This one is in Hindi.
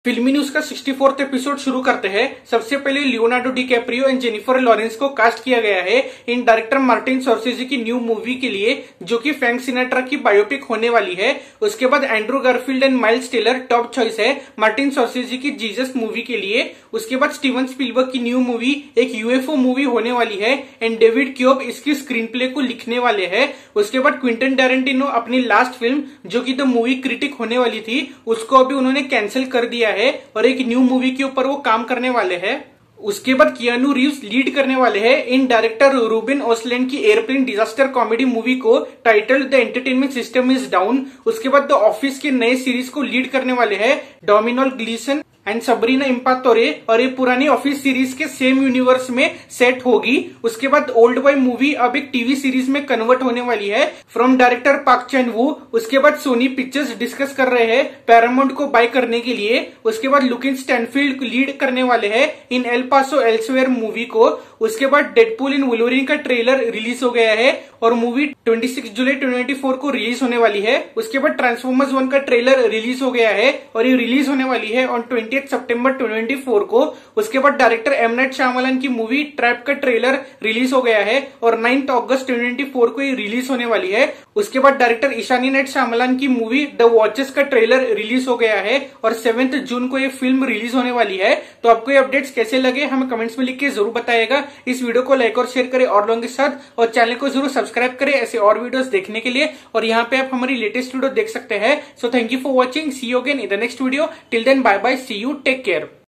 फिल्मी न्यूज का 64th एपिसोड शुरू करते हैं। सबसे पहले Leonardo DiCaprio and Jennifer Lawrence को कास्ट किया गया है इन डायरेक्टर मार्टिन स्कॉर्सेज़ी की न्यू मूवी के लिए, जो कि फ्रैंक सिनेट्रा की बायोपिक होने वाली है। उसके बाद Andrew Garfield and Miles Teller top choice है मार्टिन स्कॉर्सेज़ी की जीसस मूवी के लिए। उसके बाद स्टीवन स्पीलबर्ग की न्यू मूवी एक यूएफओ मूवी होने वाली है एंड डेविड क्योब इसकी स्क्रीन प्ले को लिखने वाले हैं। उसके बाद क्विंटन टैरेंटिनो अपनी लास्ट फिल्म जो कि द मूवी क्रिटिक होने वाली थी उसको अभी उन्होंने कैंसिल कर दिया है और एक न्यू मूवी के ऊपर वो काम करने वाले हैं। उसके बाद कियानू रीव्स लीड करने वाले हैं इन डायरेक्टर रूबिन ओसलैंड की एयरप्लेन डिजास्टर कॉमेडी मूवी को titled the entertainment system is down. उसके बाद द ऑफिस के नए सीरीज को लीड करने वाले हैं Domhnall Gleeson and Sabrina Impacciatore और ये पुरानी ऑफिस सीरीज के सेम यूनिवर्स में सेट होगी। उसके बाद ओल्ड बॉय मूवी अब एक टीवी सीरीज में कन्वर्ट होने वाली है from director Park Chan Wook. उसके बाद सोनी पिक्चर्स डिस्कस कर रहे हैं पैरामाउंट को बाय करने के लिए। उसके बाद लुकिन स्टैनफील्ड लीड करने वाले हैं in El Paso Elsewhere movie को। उसके बाद डेडपूल इन वुल्वरीन का ट्रेलर रिलीज हो गया है और मूवी 26 जुलाई 2024 को रिलीज होने वाली है। उसके बाद ट्रांसफॉर्मर्स 1 का ट्रेलर रिलीज हो गया है और ये रिलीज होने वाली है ऑन 20 सितंबर 2024 को। उसके बाद डायरेक्टर एम नाइट श्यामलान की मूवी ट्रैप का ट्रेलर रिलीज हो गया है और 9 अगस्त 2024 को ये रिलीज होने वाली है। उसके बाद डायरेक्टर ईशानी नाइट श्यामलान की मूवी द वॉचेस का ट्रेलर रिलीज हो गया है और 7 जून को ये फिल्म रिलीज होने वाली है। तो आपको ये अपडेट्स कैसे लगे हमें कमेंट्स में लिख के जरूर बताइएगा। इस वीडियो को लाइक और शेयर करें और लोगों के साथ और चैनल को जरूर सब्सक्राइब करें ऐसे और वीडियोस देखने के लिए। और यहाँ पे आप हमारी लेटेस्ट वीडियो देख सकते हैं। So thank you for watching, see you again in the next video. Till then bye bye, see you, take care.